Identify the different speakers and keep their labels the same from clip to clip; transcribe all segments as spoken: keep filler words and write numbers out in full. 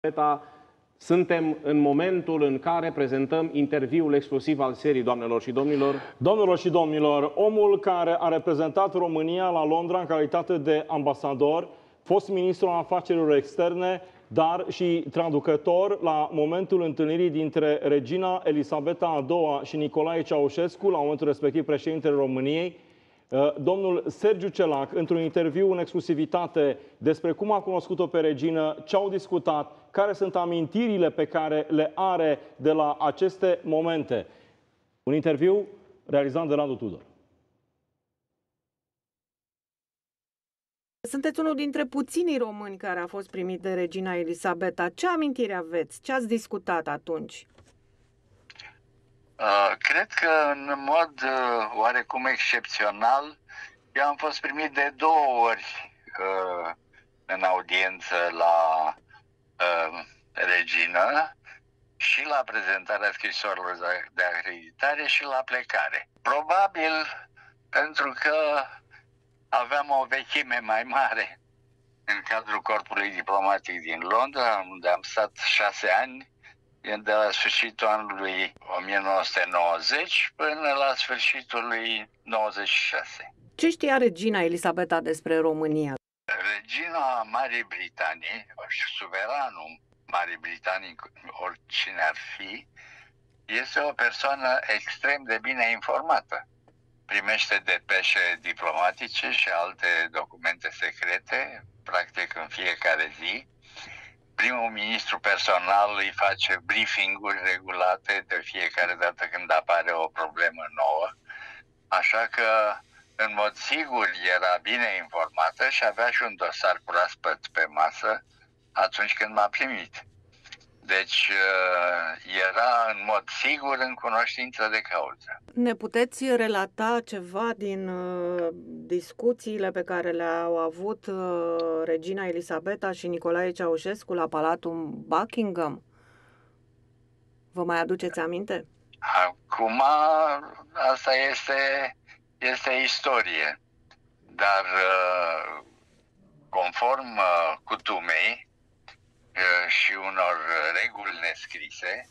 Speaker 1: Elisabeta, suntem în momentul în care prezentăm interviul exclusiv al serii, doamnelor și domnilor.
Speaker 2: Domnilor și domnilor, omul care a reprezentat România la Londra în calitate de ambasador, fost ministru al afacerilor externe, dar și traducător la momentul întâlnirii dintre regina Elisabeta a doua și Nicolae Ceaușescu, la momentul respectiv președintele României, domnul Sergiu Celac, într-un interviu în exclusivitate despre cum a cunoscut-o pe regină, ce au discutat, care sunt amintirile pe care le are de la aceste momente. Un interviu realizat de Radu Tudor.
Speaker 3: Sunteți unul dintre puținii români care a fost primit de regina Elisabeta. Ce amintiri aveți? Ce ați discutat atunci?
Speaker 4: Uh, cred că în mod uh, oarecum excepțional eu am fost primit de două ori uh, în audiență la uh, regină, și la prezentarea scrisorilor de acreditare și la plecare. Probabil pentru că aveam o vechime mai mare în cadrul corpului diplomatic din Londra, unde am stat șase ani, de la sfârșitul anului o mie nouă sute nouăzeci până la sfârșitul lui nouăzeci și șase.
Speaker 3: Ce știa regina Elisabeta despre România?
Speaker 4: Regina Marii Britanii, suveranul Marii Britanii, oricine ar fi, este o persoană extrem de bine informată. Primește depeșe diplomatice și alte documente secrete, practic în fiecare zi. Primul ministru personal îi face briefing-uri regulate de fiecare dată când apare o problemă nouă. Așa că, în mod sigur, era bine informată și avea și un dosar proaspăt pe masă atunci când m-a primit. Deci era în mod sigur în cunoștință de cauză.
Speaker 3: Ne puteți relata ceva din uh, discuțiile pe care le-au avut uh, regina Elisabeta și Nicolae Ceaușescu la Palatul Buckingham? Vă mai aduceți aminte?
Speaker 4: Acum asta este, este istorie, dar uh, conform uh, cutumei și unor reguli nescrise,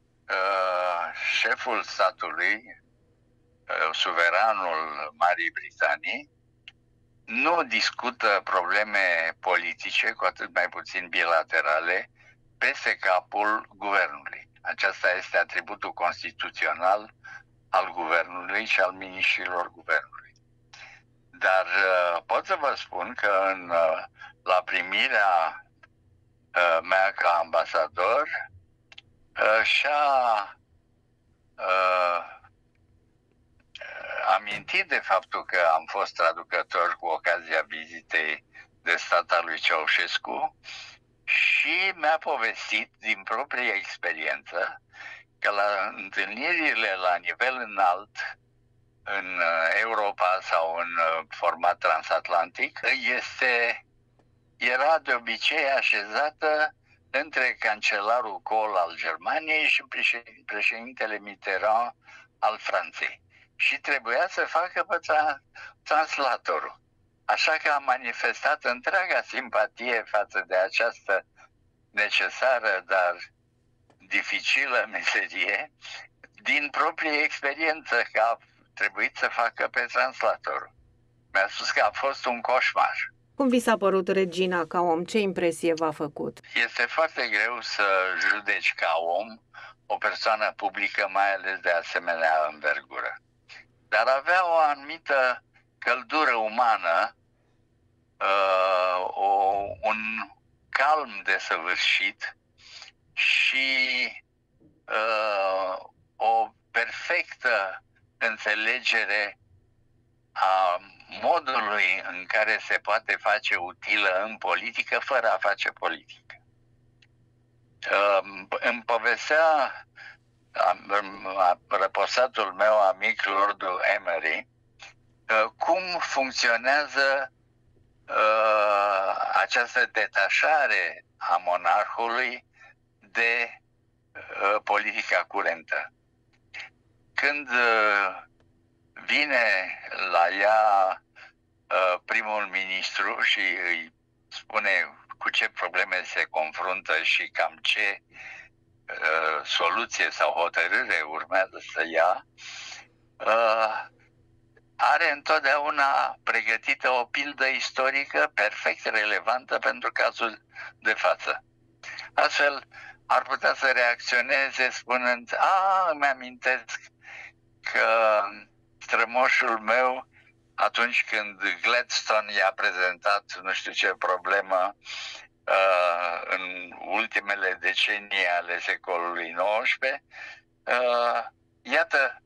Speaker 4: șeful statului, suveranul Marii Britanii, nu discută probleme politice, cu atât mai puțin bilaterale, peste capul guvernului. Aceasta este atributul constituțional al guvernului și al miniștrilor guvernului. Dar pot să vă spun că în, la primirea mea ca ambasador și-a uh, amintit de faptul că am fost traducător cu ocazia vizitei de stat a lui Ceaușescu și mi-a povestit din propria experiență că la întâlnirile la nivel înalt în Europa sau în format transatlantic este era de obicei așezată între cancelarul Kohl al Germaniei și președintele Mitterrand al Franței. Și trebuia să facă pe translatorul. Așa că am manifestat întreaga simpatie față de această necesară, dar dificilă meserie, din proprie experiență că a trebuit să facă pe translatorul. Mi-a spus că a fost un coșmar.
Speaker 3: Cum vi s-a părut regina ca om? Ce impresie v-a făcut?
Speaker 4: Este foarte greu să judeci ca om o persoană publică, mai ales de asemenea învergură. Dar avea o anumită căldură umană, uh, o, un calm desăvârșit și uh, o perfectă înțelegere a modului în care se poate face utilă în politică fără a face politică. Îmi povestea răposatul meu amic, Lordul Emery, cum funcționează această detașare a monarhului de politica curentă. Când vine la ea uh, primul ministru și îi spune cu ce probleme se confruntă și cam ce uh, soluție sau hotărâre urmează să ia, uh, are întotdeauna pregătită o pildă istorică perfect relevantă pentru cazul de față. Astfel, ar putea să reacționeze spunând: a, îmi amintesc că strămoșul meu, atunci când Gladstone i-a prezentat nu știu ce problemă uh, în ultimele decenii ale secolului nouăsprezece, uh, iată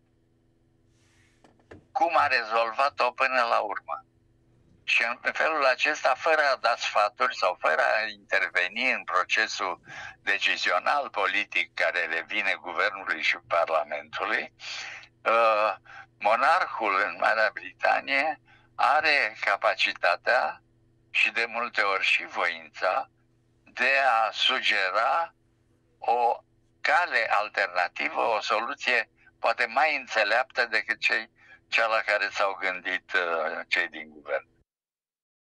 Speaker 4: cum a rezolvat-o până la urmă. Și în felul acesta, fără a da sfaturi sau fără a interveni în procesul decizional politic care revine guvernului și parlamentului, uh, monarhul în Marea Britanie are capacitatea și de multe ori și voința de a sugera o cale alternativă, o soluție poate mai înțeleaptă decât cei, cea la care s-au gândit uh, cei din guvern.